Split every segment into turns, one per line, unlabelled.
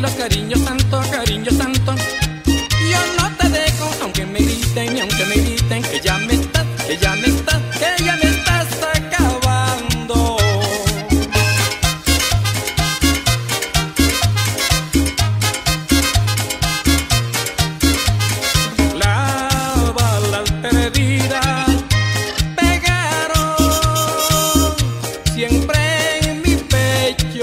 cariño santo. Yo no te dejo, aunque me griten y aunque me griten, que ya me estás, que ya me estás, que ya me estás acabando. Las balas perdidas pegaron siempre en mi pecho.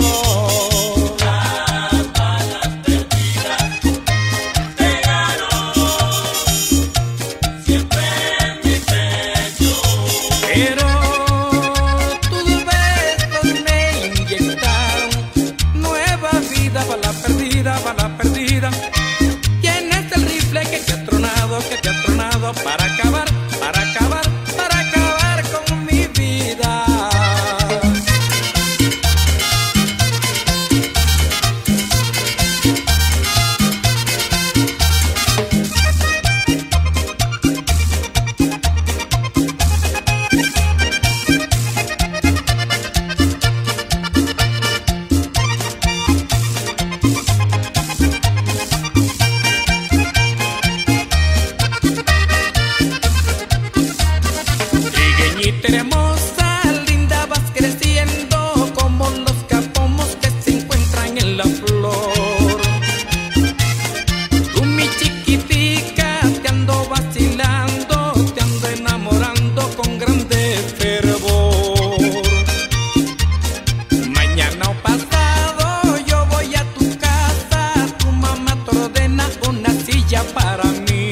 Pero tus besos me inyectaron nueva vida, bala perdida. Tienes el rifle que te ha tronado para acabar con mi vida. Hermosa, linda, vas creciendo como los capomos que se encuentran en la flor. Tú, mi chiquitica, te ando vacilando, te ando enamorando con grande fervor. Mañana o pasado yo voy a tu casa, tu mamá te ordena una silla para mí.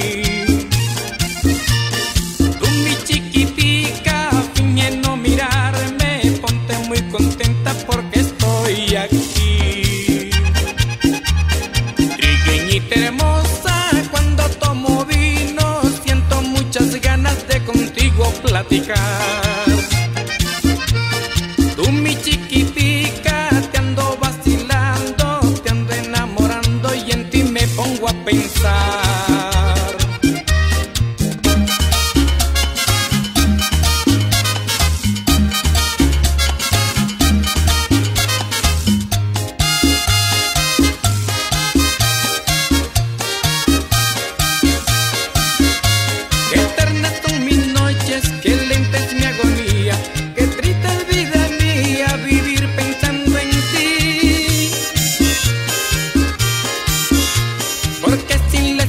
Tú, mi chiquitica, no mirarme, ponte muy contenta porque estoy aquí. Trigueñita hermosa, cuando tomo vino siento muchas ganas de contigo platicar. Tú, mi chiquitica, te ando vacilando, te ando enamorando y en ti me pongo a pensar. Qué lenta es mi agonía, qué triste es vida mía vivir pensando en ti. Porque sin la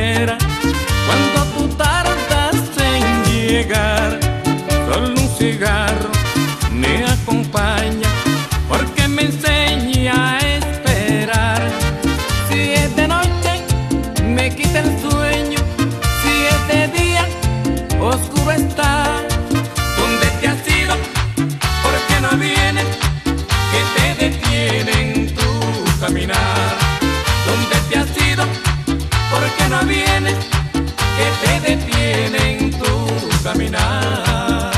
espera. Cuando tú tardas en llegar, solo un cigarro me acompaña, porque me enseña a esperar. Si es de noche, me quita el sueño. Si es de día, oscuro está. ¿Dónde te has ido? ¿Por qué no vienes? Que te detienen tu caminar. ¿Dónde te has ido? ¿Por qué no vienes? Que te detienen tu caminar.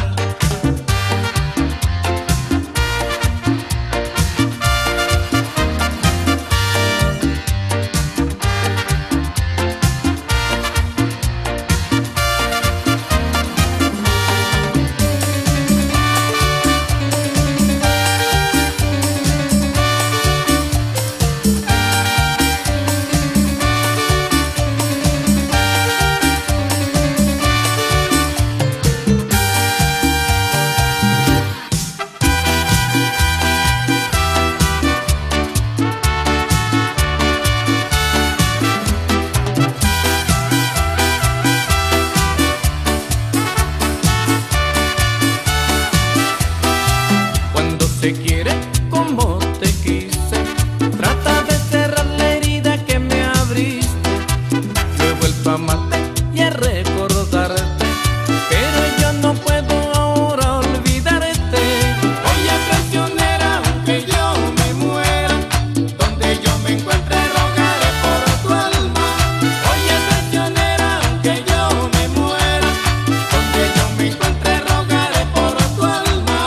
Te quiere como te quise, trata de cerrar la herida que me abriste. Yo he vuelto a amarte y a recordarte, pero yo no puedo ahora olvidarte. Oye, traicionera, aunque yo me muera, donde yo me encuentre rogaré por tu alma. Oye, traicionera, aunque yo me muera, donde yo me encuentre rogaré por tu alma.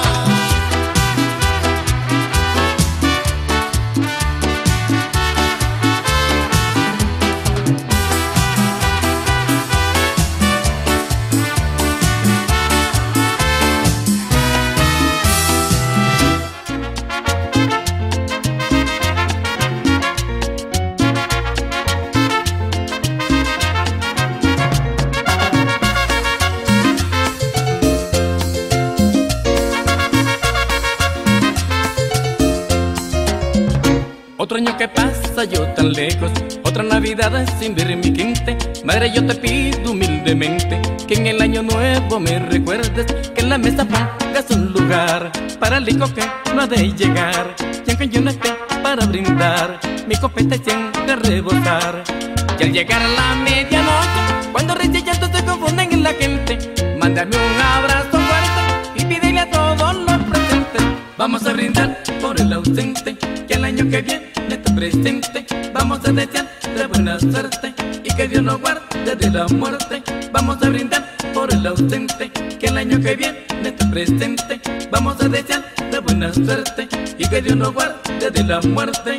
Otro año que pasa yo tan lejos, otra Navidad sin ver mi gente. Madre, yo te pido humildemente que en el año nuevo me recuerdes, que en la mesa pongas un lugar para el licor que no ha de llegar. Y aunque yo no esté para brindar, mi copeta siempre a rebosar. Y al llegar a la medianoche, cuando risa y llanto se confunden en la gente, mándame un abrazo fuerte y pídele a todos los presentes. Vamos a brindar por el ausente, que el año que viene te presente. Vamos a desear de buena suerte y que Dios nos guarde de la muerte. Vamos a brindar por el ausente, que el año que viene te presente. Vamos a desear de buena suerte y que Dios nos guarde de la muerte.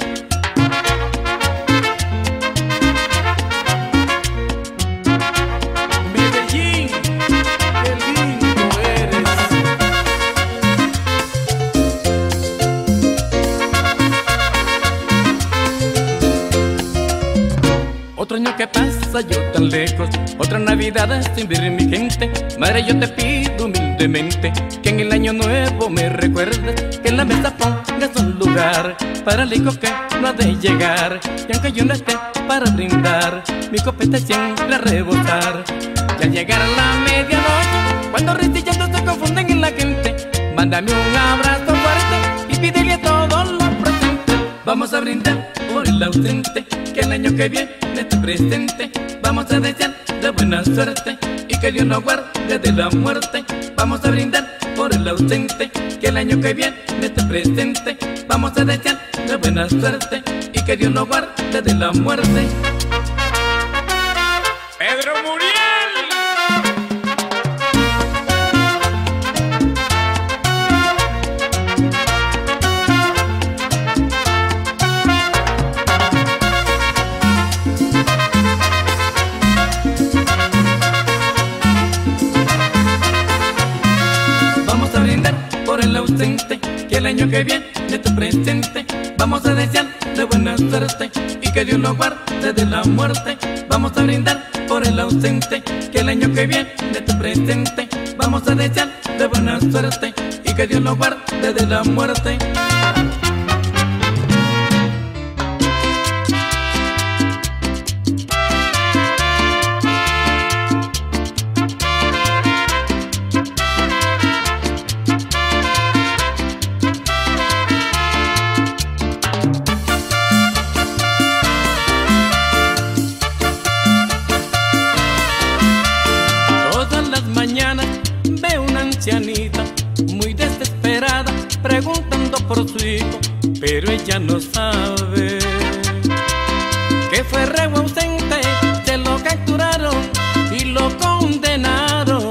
Medellín, qué lindo eres. Otro año que pasa yo tan lejos, otra Navidad sin ver mi gente. Madre, yo te pido humildemente que en el año nuevo me recuerdes, que en la mesa pongas un lugar para el hijo que no ha de llegar. Y aunque yo no esté para brindar, mi copeta siempre a rebosar. Y al llegar a la medianoche, cuando risa y llanto se confunden en la gente, mándame un abrazo fuerte y pídele a todos los presentes. Vamos a brindar por el ausente, que el año que viene te presente. Vamos a desear de buena suerte y que Dios nos guarde de la muerte. Vamos a brindar por el ausente, que el año que viene te presente. Vamos a desear de buena suerte y que Dios nos guarde de la muerte. Pedro Muriel. Que el año que viene te presente. Vamos a desear de buena suerte y que Dios nos guarde de la muerte. Vamos a brindar por el ausente, que el año que viene te presente. Vamos a desear de buena suerte y que Dios nos guarde de la muerte. pero ella no sabe que fue reo ausente, se lo capturaron y lo condenaron.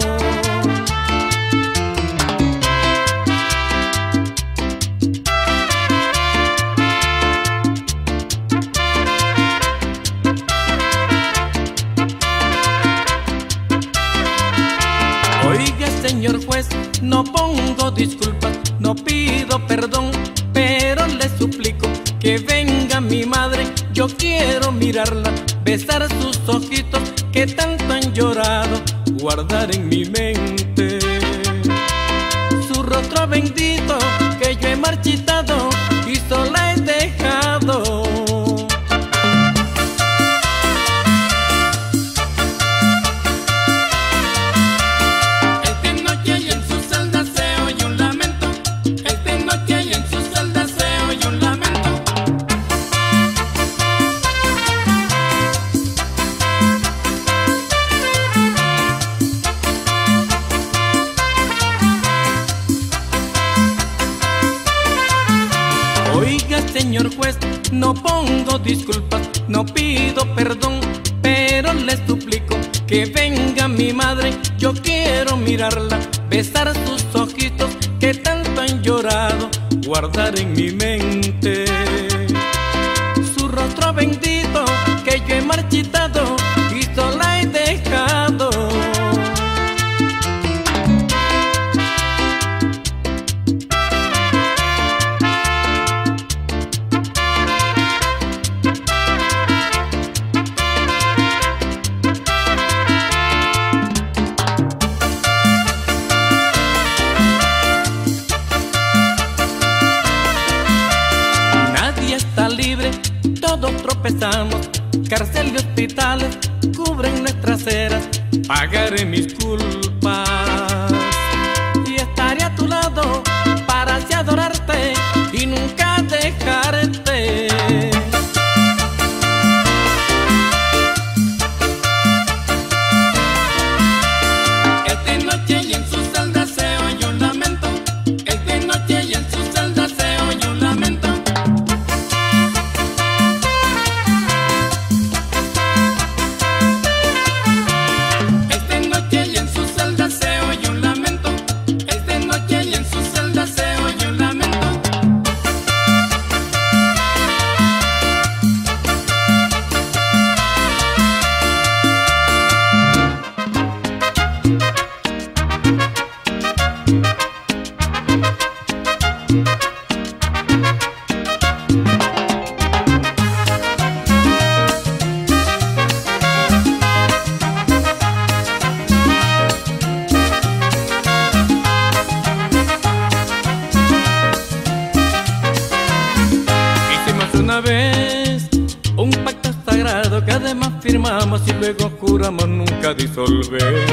Oiga, señor juez, no pongo disculpas, no pido perdón, pero le suplico que venga mi madre. Yo quiero mirarla, besar sus ojitos que tanto han llorado, guardar en mi mente su rostro bendito que yo he marchitado y sola he dejado. Oiga, señor juez, no pongo disculpas, no pido perdón, pero le suplico que venga mi madre. Yo quiero mirarla, besar sus ojitos que tanto han llorado, guardar en mi mente su rostro bendito que yo he marchitado y sola he dejado. Libre, todos tropezamos, cárcel y hospitales cubren nuestras eras. Pagaré mis culpas y estaré a tu lado para así adorarte y nunca dejarte. Es de noche y en su celda se oye un lamento. Es de noche y en su celda se oye un lamento. Una vez un pacto sagrado que además firmamos y luego juramos nunca disolver.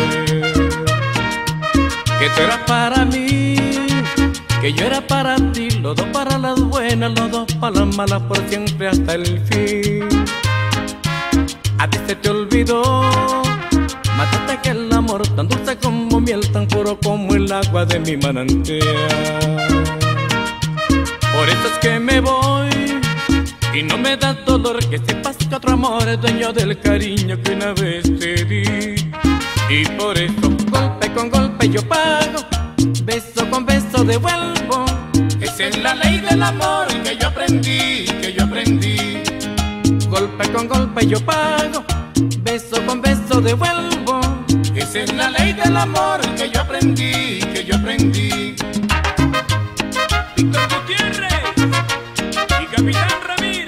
Que tú eras para mí, que yo era para ti, los dos para las buenas, los dos para las malas, por siempre hasta el fin. A ti se te olvidó, mataste aquel amor tan dulce como miel, tan puro como el agua de mi manantial. Por eso es que me voy y no me da dolor que sepas que otro amor es dueño del cariño que una vez te di. Y por eso golpe con golpe yo pago, beso con beso devuelvo. Esa es la ley del amor que yo aprendí, que yo aprendí. Golpe con golpe yo pago, beso con beso devuelvo. Esa es la ley del amor que yo aprendí, que yo aprendí. Víctor Gutiérrez y Capitán Ramírez.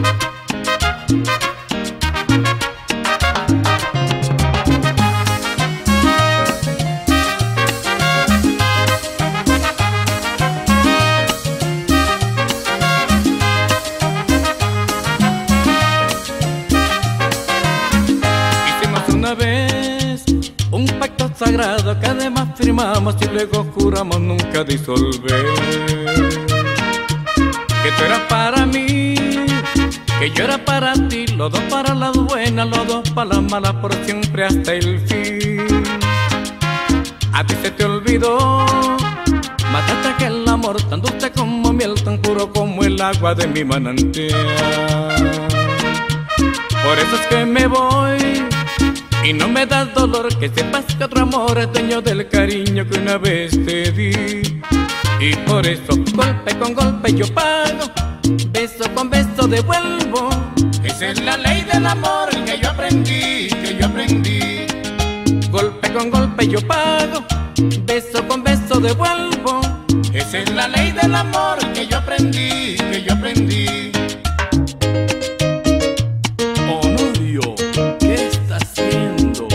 Hicimos una vez un pacto sagrado que además firmamos y luego juramos nunca disolver. Que tú eras para mí, que yo era para ti, los dos para las buenas, los dos para las malas, por siempre hasta el fin. A ti se te olvidó, mataste aquel amor tan dulce como miel, tan puro como el agua de mi manantial. Por eso es que me voy y no me das dolor, que sepas que otro amor es dueño del cariño que una vez te di. Y por eso golpe con golpe yo pago, beso con beso devuelvo. Esa es la ley del amor que yo aprendí, que yo aprendí. Golpe con golpe yo pago, beso con beso devuelvo. Esa es la ley del amor que yo aprendí, que yo aprendí. Honorio, ¿qué está haciendo?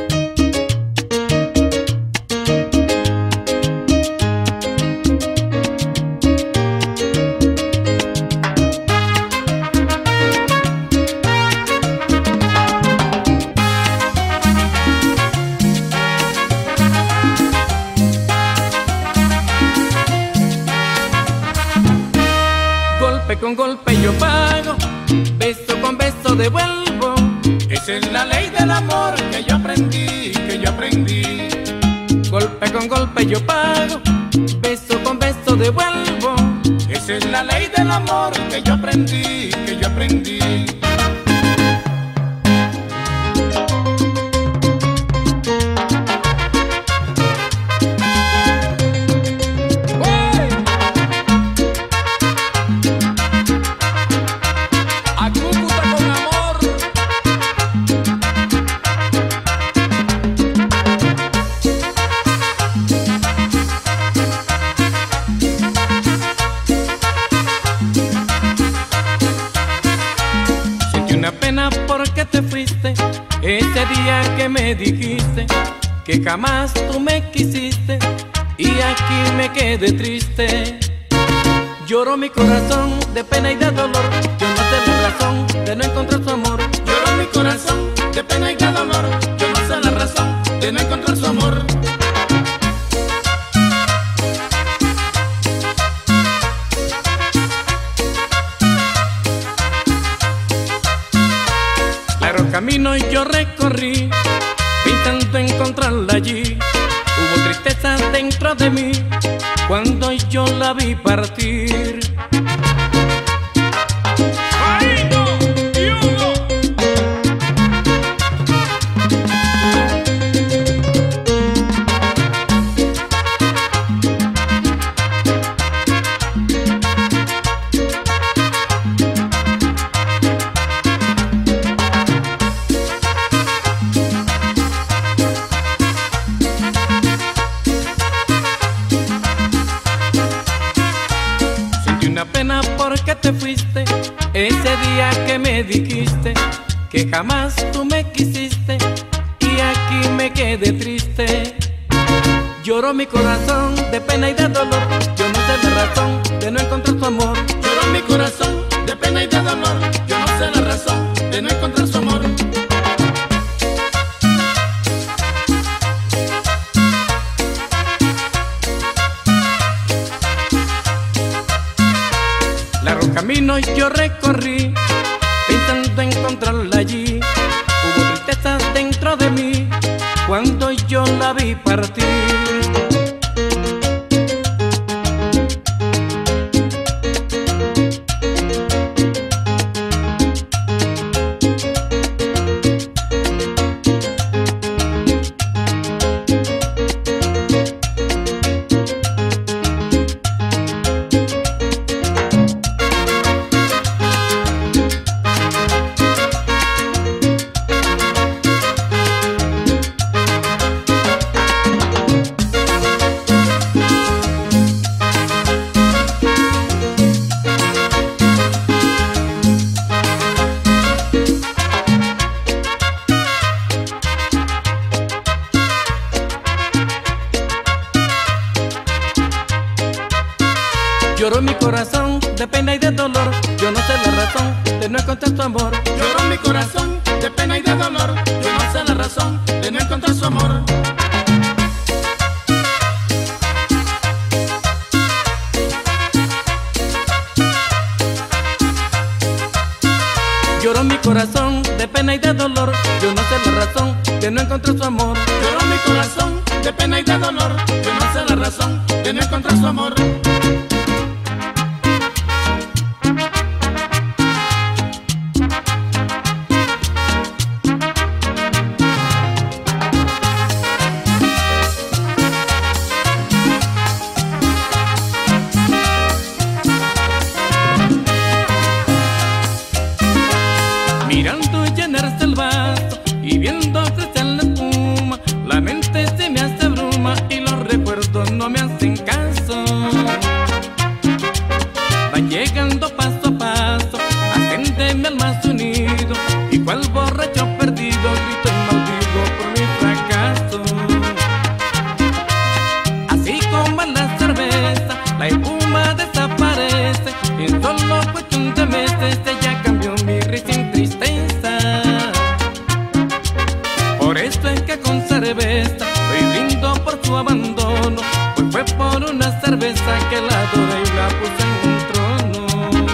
Golpe con golpe yo pago, beso con beso devuelvo. Esa es la ley del amor que yo aprendí, que yo aprendí. Golpe con golpe yo pago, beso con beso devuelvo. Esa es la ley del amor que yo aprendí, que yo aprendí. Una pena porque te fuiste ese día que me dijiste que jamás tú me quisiste, y aquí me quedé triste. Lloró mi corazón de pena y de dolor, yo no sé la razón de no encontrar su amor. Lloró mi corazón de pena y de dolor, yo no sé la razón de no encontrar su amor. Largo camino yo recorrí, intento encontrarla allí. Hubo tristeza dentro de mí cuando yo la vi partir. Una pena porque te fuiste ese día que me dijiste que jamás tú me quisiste, y aquí me quedé triste. Lloró mi corazón de pena y de dolor, yo no sé la razón de no encontrar su amor. Lloró mi corazón de pena y de dolor, yo no sé la razón de no encontrar su amor. Largo camino yo recorrí, intento encontrarla allí. Hubo tristeza dentro de mí cuando yo la vi partir. Lloró mi corazón de pena y de dolor, yo no sé la razón de no encontrar tu amor. Lloró mi corazón de pena y de dolor, yo no sé la razón de no encontrar su amor. Lloró mi corazón de pena y de dolor, yo no sé la razón de no encontrar su amor. Lloró mi corazón
de pena y de dolor, que no sé la razón de no encontrar su amor.
Mirando llenarse el vaso y viendo crecer la espuma, la mente se me hace bruma y los recuerdos no me hacen caso. Van llegando paso a paso, hacen de mi alma su nido, y cual borracho perdido grito y maldigo por mi fracaso. Así como en la cerveza, la espuma desaparece, y en solo cuestión de meses ella cambió mi risa en tristeza. Por eso es que con cerveza hoy brindo por su abandono, pues fue por una cerveza que la adoré y la puse en un trono.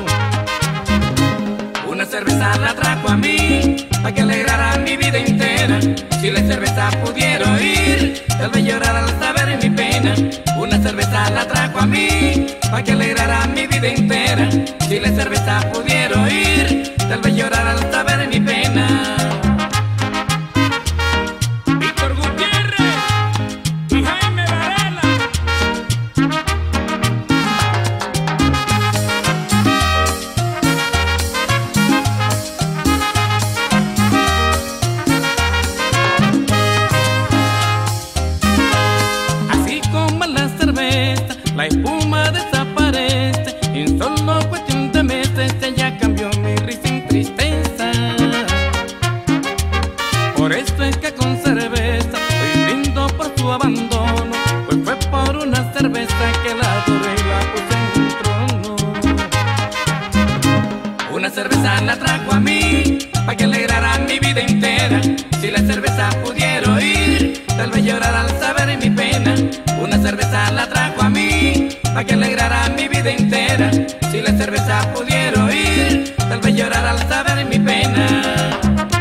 Una cerveza la trajo a mí, pa' que alegrara mi vida entera. Si la cerveza pudiera oír, tal vez llorar al saber mi pena. Una cerveza la trajo a mí, pa' que alegrara mi vida entera. Si la cerveza pudiera oír, tal vez llorar al saber mi pena.
Víctor Gutiérrez y Jaime Varela.
Así como en la cerveza, la espuma desaparece, y en solo cuestión de meses ella cambió mi risa en tristeza. Por eso es que con cerveza hoy brindo por su abandono, pues fue por una cerveza que la adoré y la puse en un trono. Una cerveza la trajo a mí, pa' que alegrara mi vida entera. Si la cerveza pudiera oír, tal vez llorar al saber mi pena. Una cerveza la trajo a mí, pa' que alegrara mi vida entera. Si la cerveza pudiera oír, tal vez llorar al saber mi pena.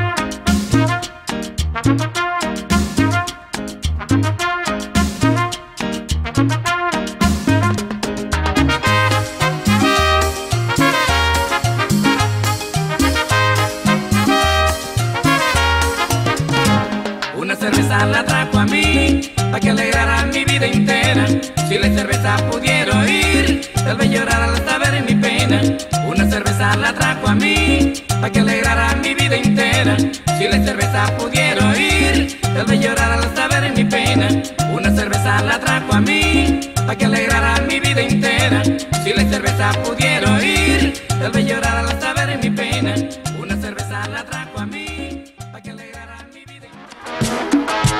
Una cerveza la trajo a mí, pa' que alegrara mi vida entera. Si la cerveza pudiera oír, tal vez llorar al saber mi pena. Una cerveza la trajo a mí, pa' que alegrara mi vida entera. Si la cerveza pudiera oír, tal vez llorar al saber mi pena. Una cerveza la trajo a mí, pa' que alegrara mi vida entera. Si la cerveza pudiera oír, tal vez llorar al saber mi pena. Una cerveza la trajo a mí, pa' que alegrara mi vida entera.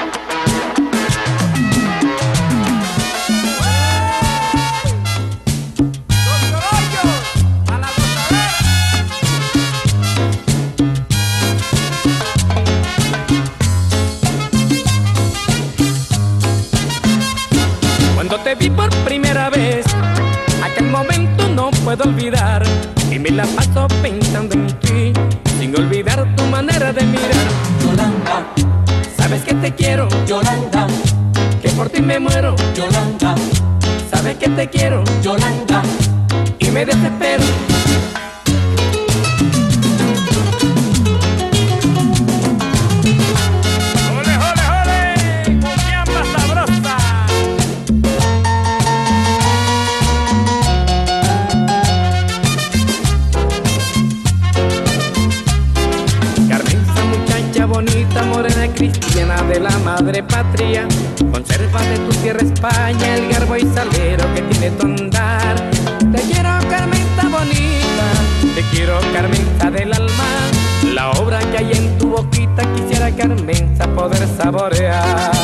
Cuando te vi por primera vez, aquel momento no puedo olvidar, y me la paso pensando en ti, sin olvidar tu manera de mirar.
Yolanda,
Sabes que te quiero,
Yolanda,
que por ti me muero.
Yolanda,
Sabes que te quiero
Yolanda,
y me desespero.
¡Ole, ole, ole! ¡Cumbiamba sabrosa!
Carmen, esa muchacha bonita, morena cristiana de la madre patria, conserva de tu tierra España el garbo y salero que tiene tu andar. Te quiero, Carmenta bonita, te quiero, Carmenta del alma. La obra que hay en tu boquita quisiera, Carmenza, poder saborear.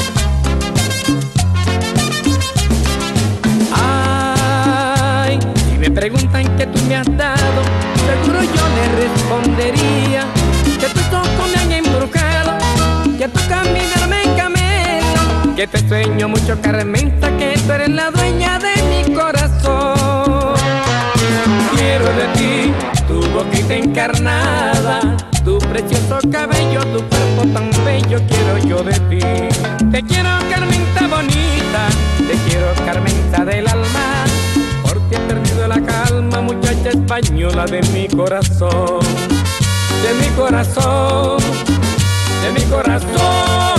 Ay, si me preguntan qué tú me has dado, seguro yo le respondería que tus ojos me han embrujado, que tu caminar me encamela, que te sueño mucho, Carmenza, que tú eres la dueña de mi corazón. Quiero de ti tu boquita encarnada, tu tu precioso cabello, tu cuerpo tan bello quiero yo de ti. Te quiero, Carmenita bonita, te quiero, Carmenita del alma. Por ti he perdido la calma, muchacha española de mi corazón, de mi corazón, de mi corazón.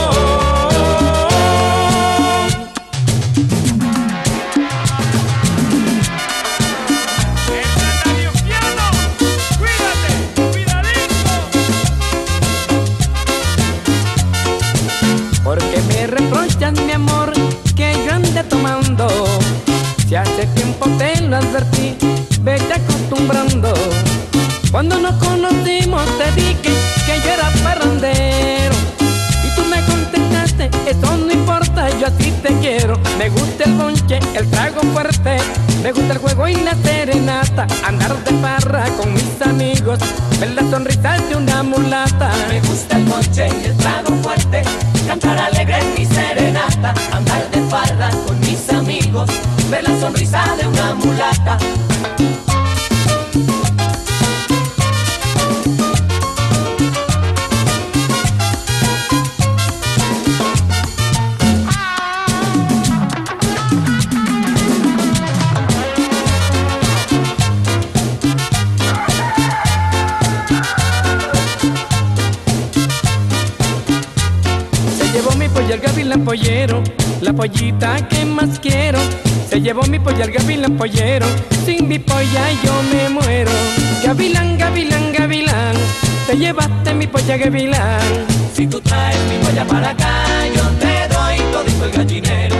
Porque me reprochan, mi amor, que yo ande tomando. Si hace tiempo te lo advertí, vete acostumbrando. Cuando nos conocimos te dije que yo era parrandero y tú me contestaste, eso no importa, yo así te quiero. Me gusta el bonche, el trago fuerte, me gusta el juego y la serenata, andar de farra con mis amigos, ver la sonrisa de una mulata.
Me gusta el bonche y el trago fuerte, cantar alegre en mi serenata, andar de farra con mis amigos, ver la sonrisa de una mulata.
El gavilán pollero, la pollita que más quiero. Se llevó mi polla el gavilán pollero, sin mi polla yo me muero. Gavilán, gavilán, gavilán, te llevaste mi polla gavilán.
Si tú traes mi polla para acá, yo te doy todito el gallinero.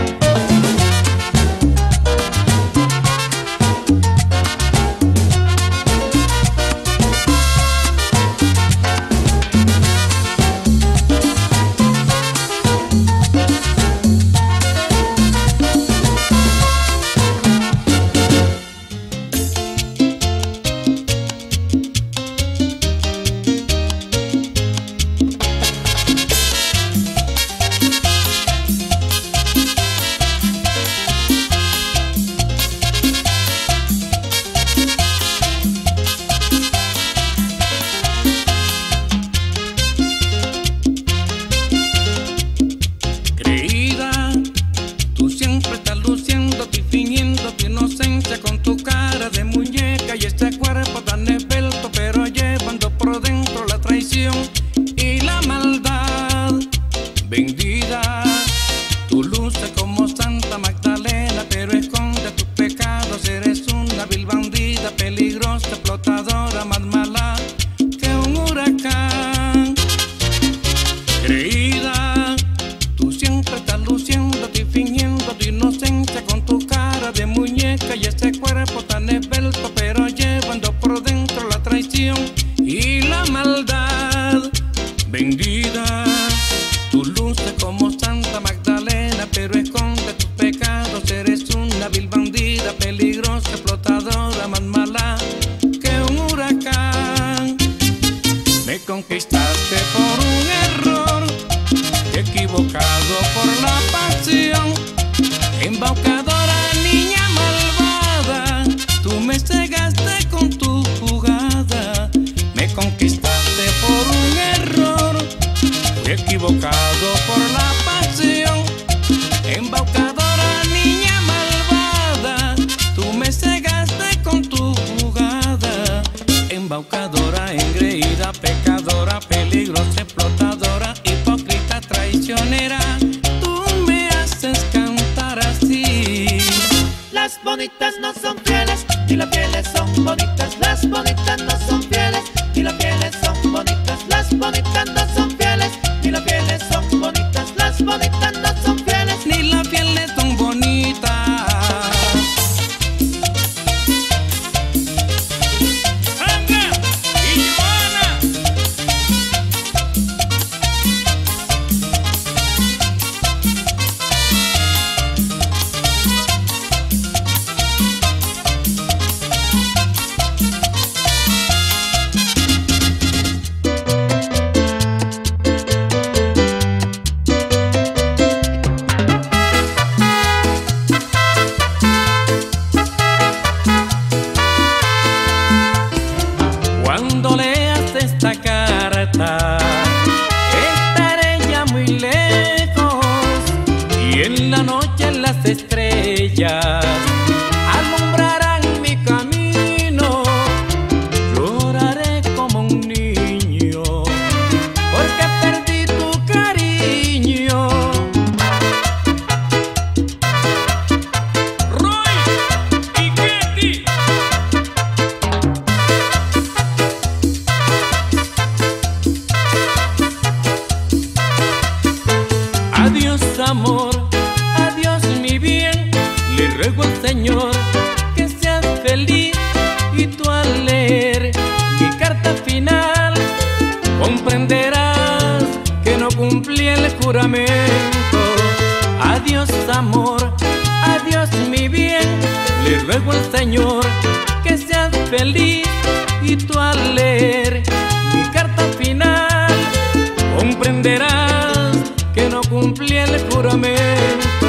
las estrellas alumbrarán mi camino. Lloraré como un niño porque perdí tu cariño. Roy y Ketty. Adiós amor, adiós mi bien, le ruego al Señor que seas feliz, y tú al leer mi carta final comprenderás que no cumplí el juramento. Adiós amor, adiós mi bien, le ruego al Señor que seas feliz, y tú al leer mi carta final comprenderás que no cumplí el juramento.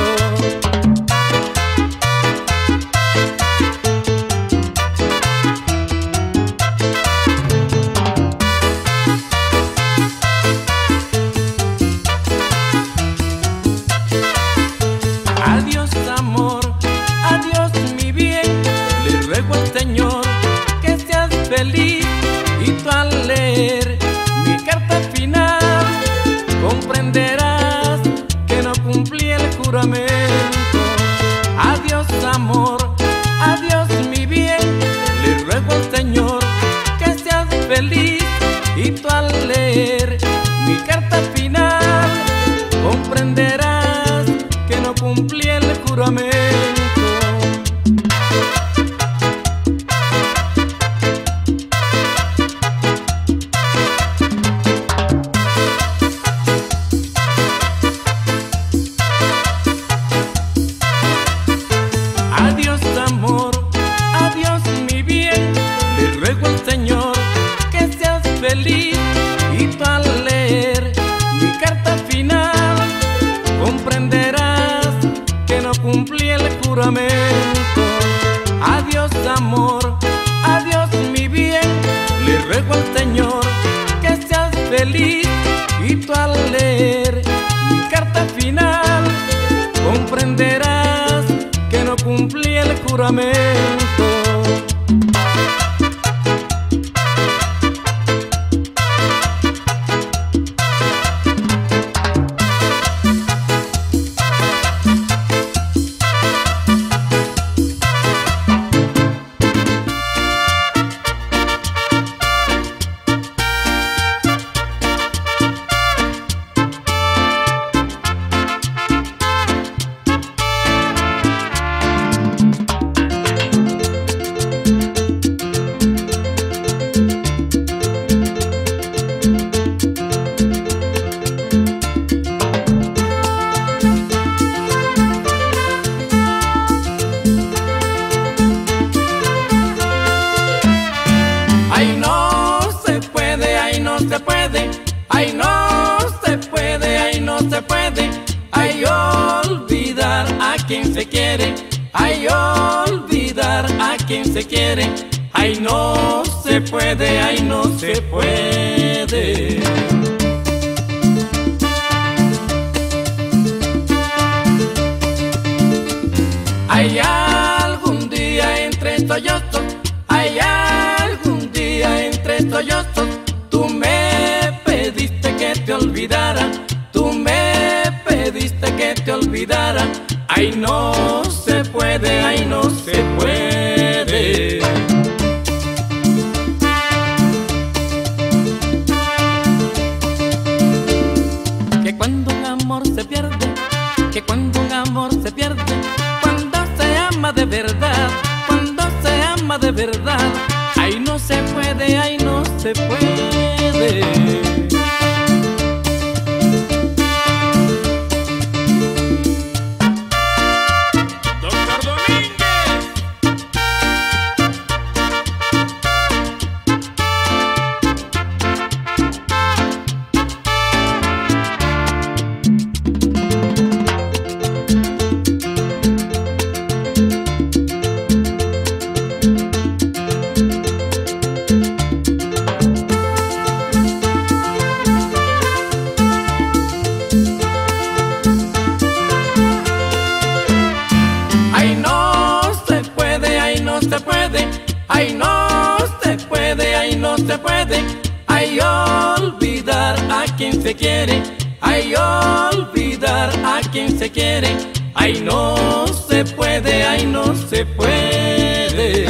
Adiós amor, adiós mi bien, le ruego al Señor que seas feliz, y tú al leer mi carta final comprenderás que no cumplí el juramento. Adiós amor, adiós mi bien, le ruego al Señor que seas feliz, y tú al leer mi carta final comprenderás que no cumplí el juramento. Adiós amor, adiós mi bien, le ruego al Señor que seas feliz, y tú al leer mi carta final comprenderás que no cumplí el juramento. Adiós amor, adiós mi bien, le ruego al Señor que seas feliz, y tú al leer mi carta final comprenderás que no cumplí el juramento. Ay no se puede, ay no se puede, ay no se puede, ay no se puede, ay olvidar a quien se quiere, ay olvidar a quien se quiere, ay no se puede, ay no se puede. Hay algún día entre sollozos, hay algún día entre sollozos, tú me pediste que te olvidara, tú me pediste que te olvidara, ay no se puede, ay no se puede. Que cuando un amor se pierde, que cuando un amor se pierde, cuando se ama de verdad, cuando se ama de verdad, ay no se puede, ay no se puede. se puede, ay no se puede, ay no se puede, ay olvidar a quien se quiere, ay olvidar a quien se quiere, ay no se puede, ay no se puede.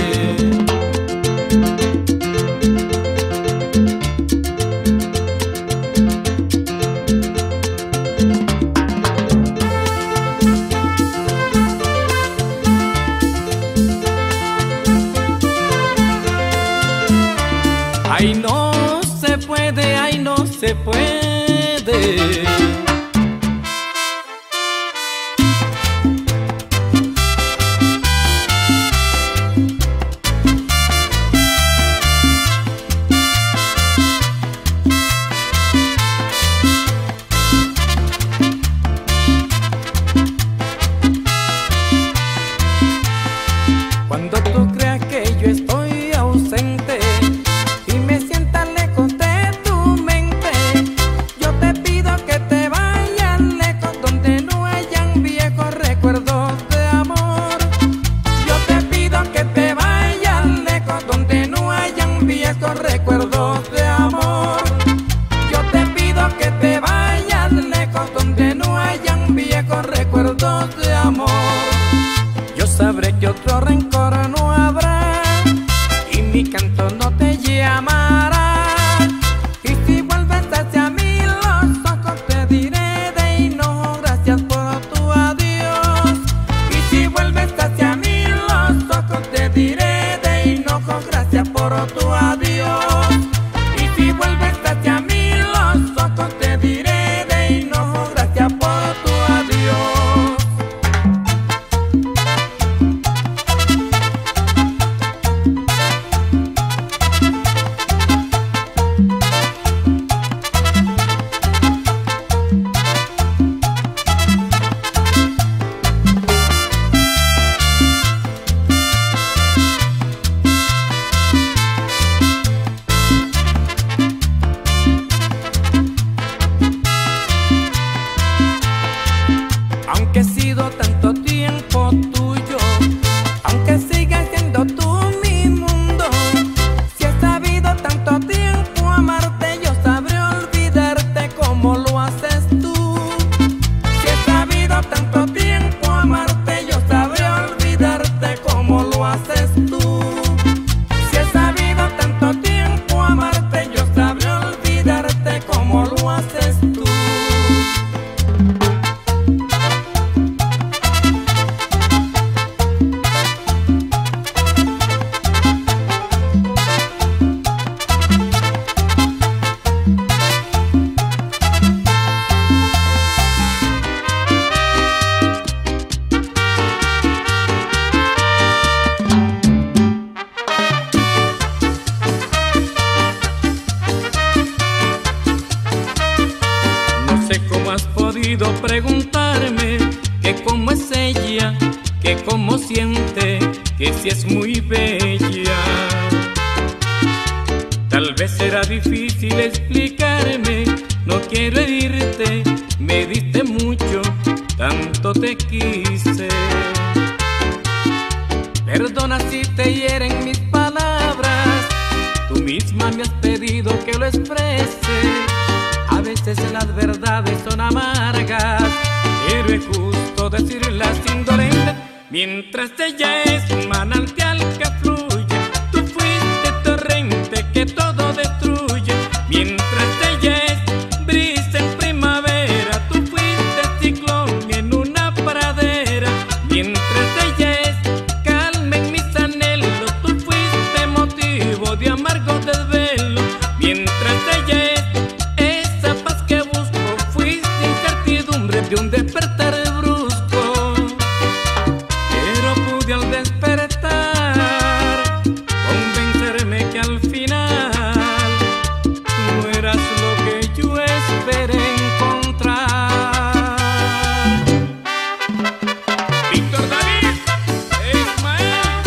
Ay no se puede, ay no se puede. Cuando tú creas que yo estoy ausente y me sientas lejos de tu mente, yo te pido que te vayas lejos donde no hayan viejos recuerdos de amor. Yo te pido que te vayas lejos donde no hayan viejos recuerdos de amor. Yo te pido que te vayas lejos donde no hayan viejos recuerdos de amor. Yo sabré que otro rencor no habrá y mi canto no te llamará. Y si vuelves hacia mí los ojos te diré de enojo gracias por tu adiós. Y si vuelves hacia mí los ojos te diré de enojo gracias por tu adiós. Y si vuelves hacia mí los ojos te diré de enojo gracias por tu adiós. Aunque he sido tanto tiempo tuyo, aunque sigas siendo tú mi mundo, si he sabido tanto tiempo amarte, yo sabré olvidarte como lo haces tú. Si he sabido tanto tiempo amarte, yo sabré olvidarte como lo haces tú. Si he sabido tanto tiempo amarte, yo sabré olvidarte como lo haces tú. No sé cómo has podido preguntarme que cómo es ella, que cómo siente, que si es muy bella. Tal vez será difícil explicarme, no quiero herirte, me diste mucho, tanto te quise. Perdona si te hieren mis palabras, tú misma me has pedido que lo exprese. A veces las verdades son amargas, pero es justo decirlas indolente. Mientras ella es un manantial que fluye, tú fuiste torrente que todo destruye. Mientras ella es brisa en primavera, tú fuiste ciclón en una pradera. Mientras ella es calma en mis anhelos, tú fuiste motivo de amargo desvelo. Mientras ella es esa paz que busco, fuiste incertidumbre de un despertar brusco. Pero pude al despertar convencerme que al final tú eras lo que yo esperé encontrar. Víctor David Ismael.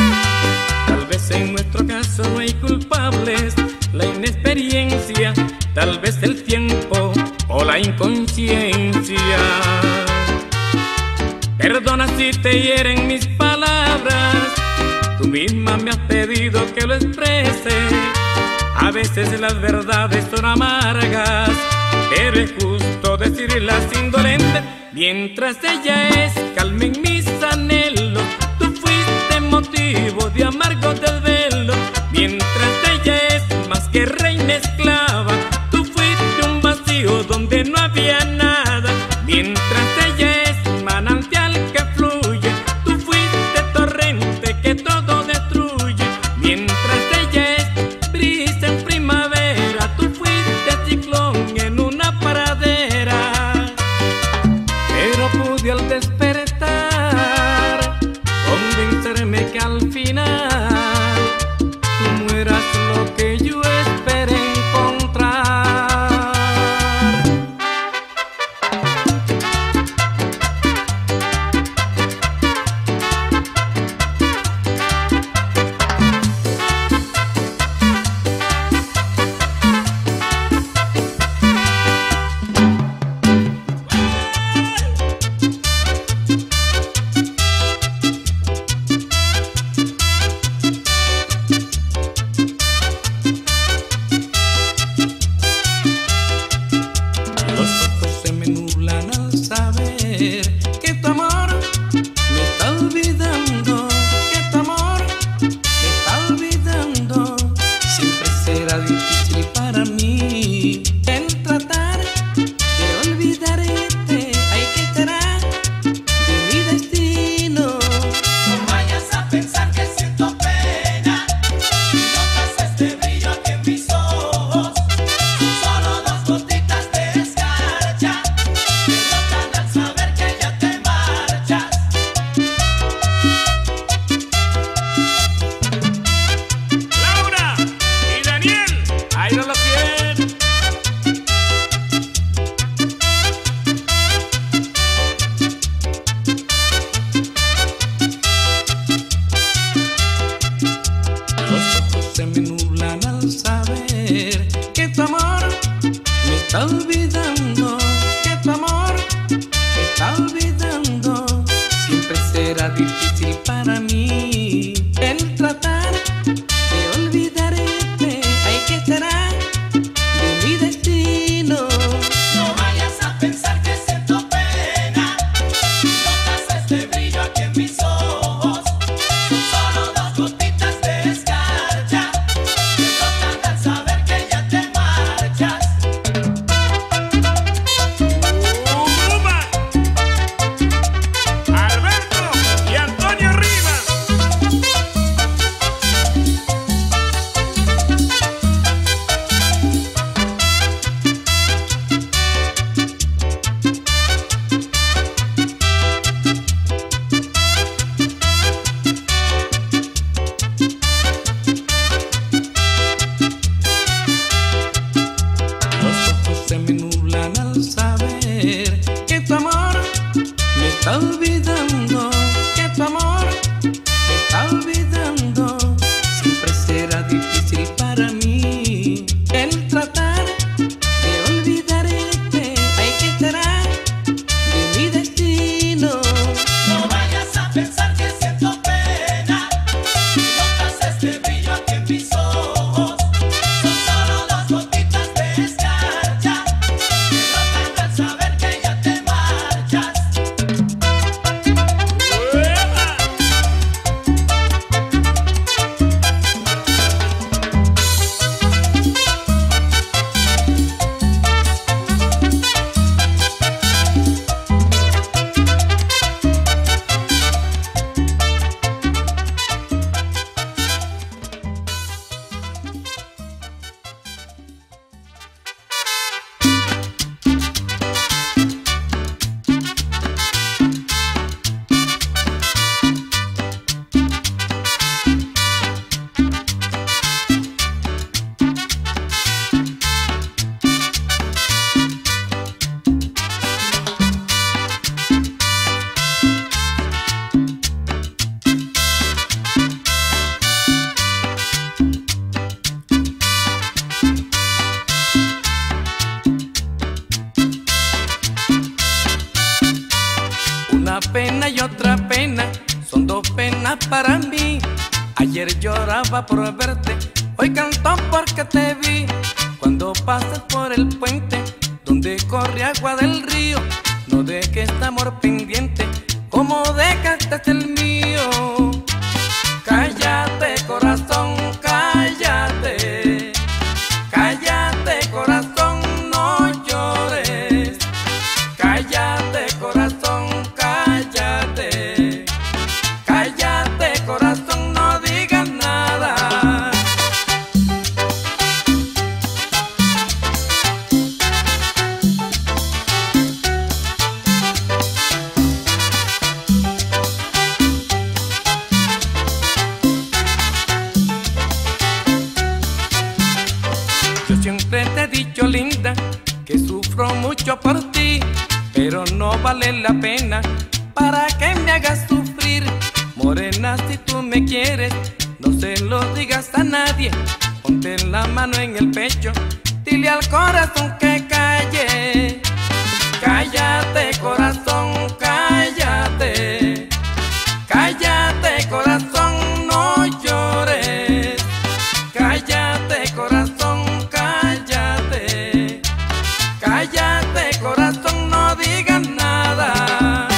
Tal vez en nuestro caso no hay culpables, la inexperiencia tal vez el tiempo o la inconsciencia. Perdona si te hieren mis palabras, tú misma me has pedido que lo exprese. A veces las verdades son amargas, pero es justo decirlas indolentes. Mientras ella es calma en mis anhelos, tú fuiste motivo de amargo desvelo. Mientras ella es más que reina esclava, tú fuiste un vacío donde no había nada. Mientras ella es manantial que fluye, tú fuiste torrente que todo destruye. Mientras ella es brisa en primavera, tú fuiste ciclón en una pradera. Pero pude al despertar convencerme que al final tú no eras lo que yo esperé encontrar. para mí. Ayer lloraba por verte, hoy canto porque te vi. Cuando pasas por el puente donde corre agua del río, no dejes este amor pendiente como dejaste el mío. Cállate, corazón, cállate. Cállate, corazón, no llores. Cállate, corazón, cállate. Cállate, corazón, no digas nada. Yo siempre te he dicho, linda, que sufro mucho por ti, pero no vale la pena para que me hagas sufrir. Morena, si tú me quieres, no se lo digas a nadie. Ponte la mano en el pecho, dile al corazón que calle. Cállate, corazón, cállate. Cállate, corazón, no llores. Cállate, corazón, cállate. Cállate, corazón, no digas nada.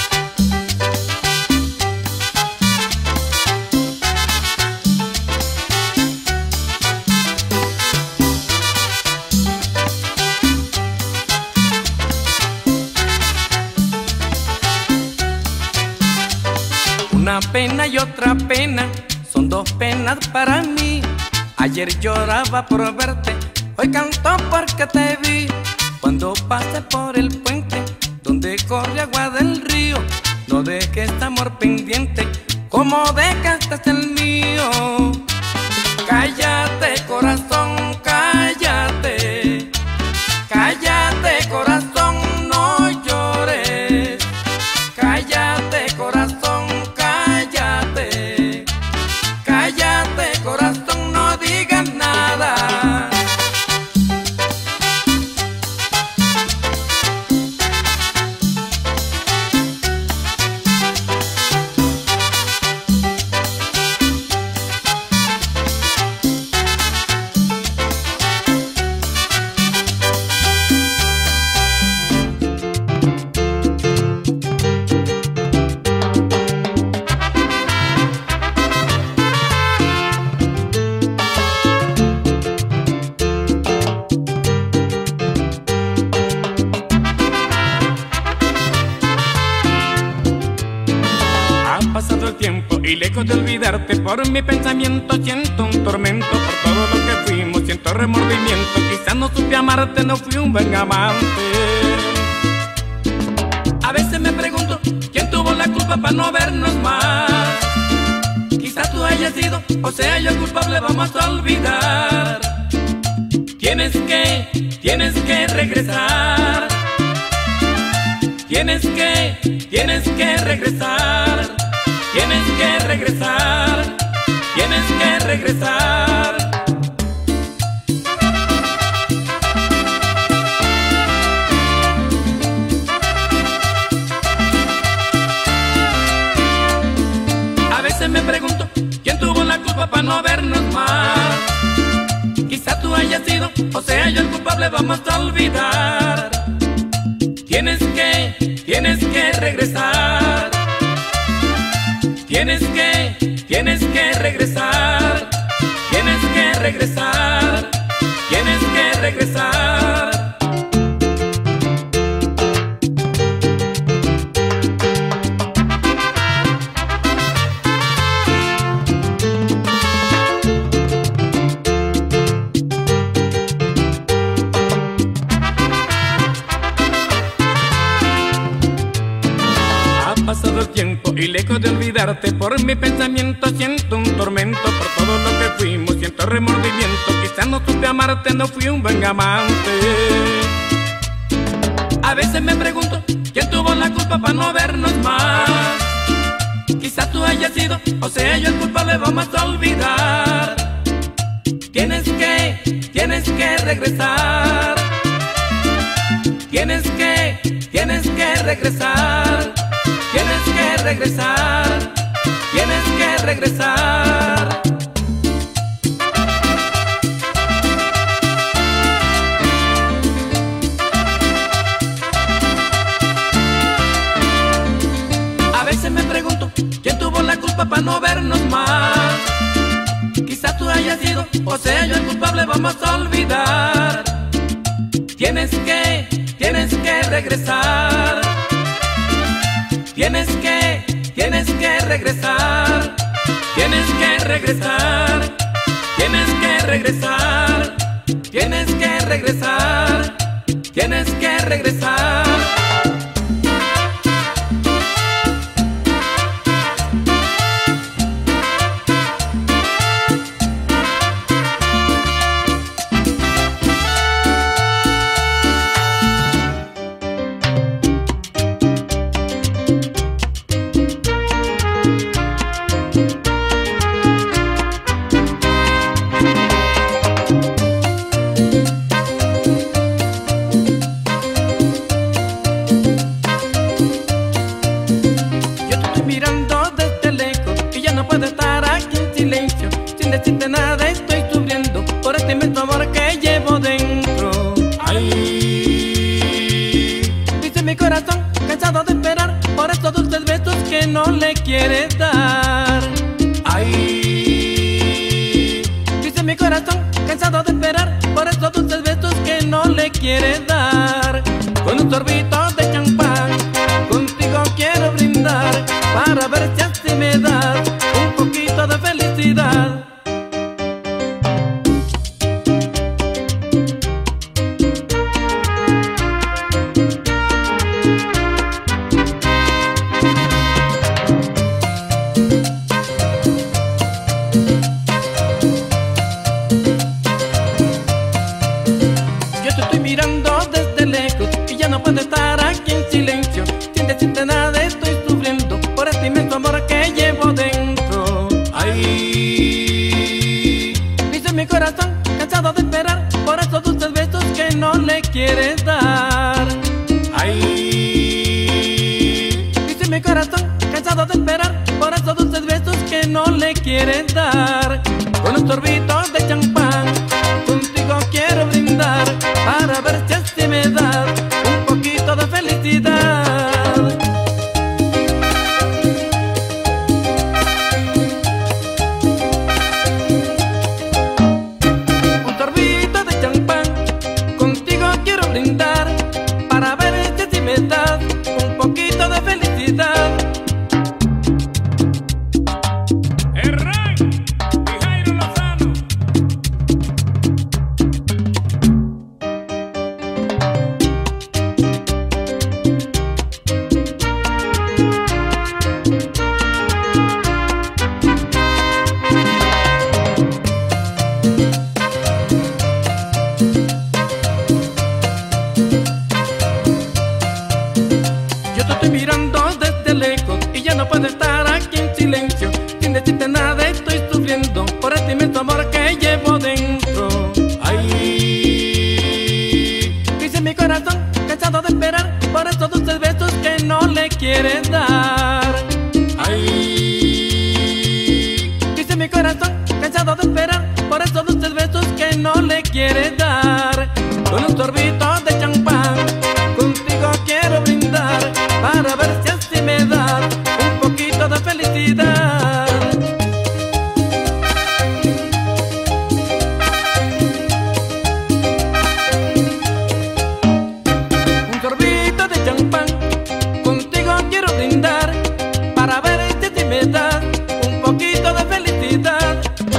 Una pena y otra pena, son dos penas para mí. Ayer lloraba por verte, hoy canto porque te vi. Cuando pase por el puente donde corre agua del río, no dejes este amor pendiente como dejaste el mío. Cállate, corazón, cállate. Cállate, corazón, no llores. Cállate, corazón, cállate. Cállate, corazón, no digas nada. Ha pasado el tiempo y lejos de olvidarte, por mi pensamiento siento un tormento. Por todo lo que fuimos siento remordimiento. Quizás no supe amarte, no fui un buen amante. A veces me pregunto quién tuvo la culpa para no vernos más. Quizás tú hayas sido o sea yo culpable, vamos a olvidar. Tienes que regresar. Tienes que regresar. Tienes que regresar. Tienes que regresar. A veces me pregunto quién tuvo la culpa para no vernos más. Quizá tú hayas sido o sea yo el culpable, vamos a olvidar. Tienes que regresar. Tienes que regresar. Tienes que regresar. Tienes que regresar. Ha pasado el tiempo y lejos de olvidarte, por mi pensamiento siento un tormento. Por todo lo que fuimos siento remordimiento. Quizás no supe amarte, no fui un buen amante. A veces me pregunto quién tuvo la culpa para no vernos más. Quizás tú hayas sido o sea yo el culpable, vamos a olvidar. Tienes que regresar. Tienes que regresar. Tienes que regresar. tienes que regresar. A veces me pregunto, ¿quién tuvo la culpa para no vernos más? Quizás tú hayas sido, o sea yo el culpable, vamos a olvidar. Tienes que regresar. Tienes que regresar. Tienes que regresar. Tienes que regresar. Tienes que regresar. Tienes que regresar. Mirando desde lejos y ya no puedo estar aquí en silencio. Sin decirte nada estoy sufriendo por este inmenso amor que llevo dentro. Ay, dice mi corazón, cansado de esperar por estos dulces besos que no le quieres dar. Ay, dice mi corazón, cansado de esperar por estos dulces besos que no le quieres dar. Con un sorbito de champán contigo quiero brindar para ver si así me das un poquito de felicidad. Yo te estoy mirando desde lejos y ya no puedo estar aquí en silencio. Sin decirte nada estoy sufriendo por este inmenso amor que llevo dentro. Ay, dice mi corazón, cansado de esperar por esos dulces besos que no le quieres dar. Ay, dice mi corazón, cansado de esperar por esos dulces besos que no le quieres dar. Con un sorbito de champán contigo quiero brindar para ver si así me das un poquito de felicidad. Un sorbito de champán contigo quiero brindar para ver si así me das un poquito de felicidad. Yo te estoy mirando desde lejos y ya no puedo estar aquí en silencio. Sin decirte nada estoy sufriendo por este inmenso amor que llevo dentro. Ay, dice mi corazón, cansado de esperar por estos dulces besos que no le quieres dar. Ay, dice mi corazón, cansado de esperar por estos dulces besos que no le quieres dar. Con un sorbito de champán contigo quiero brindar para ver si así me das un poquito de felicidad. Un sorbito de champán contigo quiero brindar para ver si así me das un poquito de felicidad.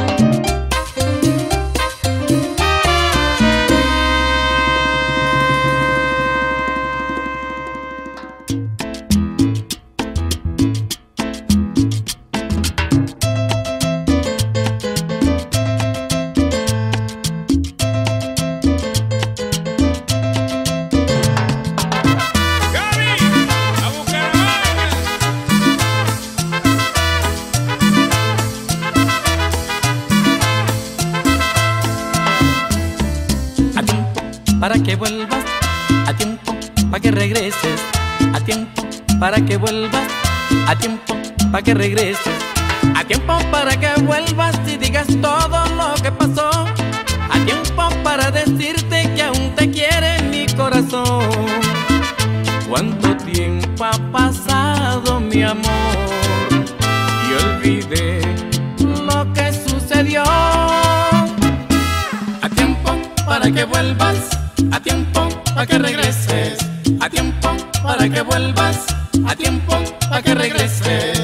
Para que vuelvas, a tiempo, para que regreses, a tiempo, para que vuelvas, a tiempo, para que regreses. A tiempo para que vuelvas y digas todo lo que pasó. A tiempo para decirte que aún te quiere mi corazón. Cuánto tiempo ha pasado, mi amor, y olvidé lo que sucedió.
A tiempo para que vuelvas, a tiempo para que regreses, a tiempo para que vuelvas, a tiempo para que regreses.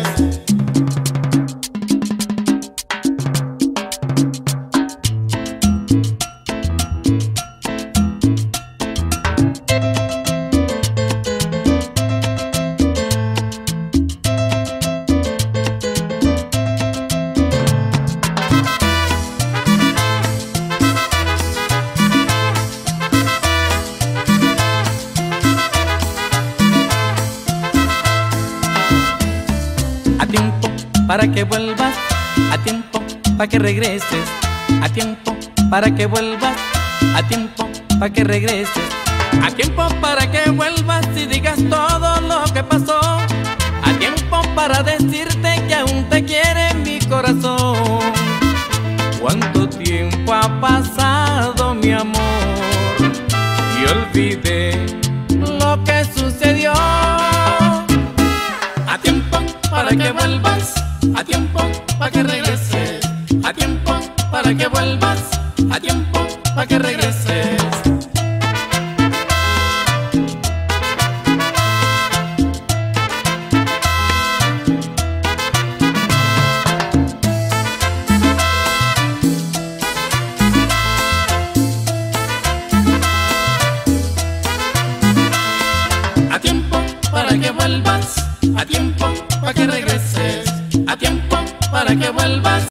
A tiempo para que vuelvas, a tiempo para que regreses, a tiempo para que vuelvas, a tiempo para que regreses, a tiempo para que vuelvas y digas todo lo que pasó, a tiempo para decirte que aún te quiere mi corazón. Cuánto tiempo ha pasado, mi amor, y olvidé lo que sucedió.
A tiempo para que vuelvas, a tiempo para que regreses, a tiempo para que vuelvas, a tiempo para que regreses. A tiempo para que vuelvas, a tiempo para que regreses, a tiempo para que vuelvas.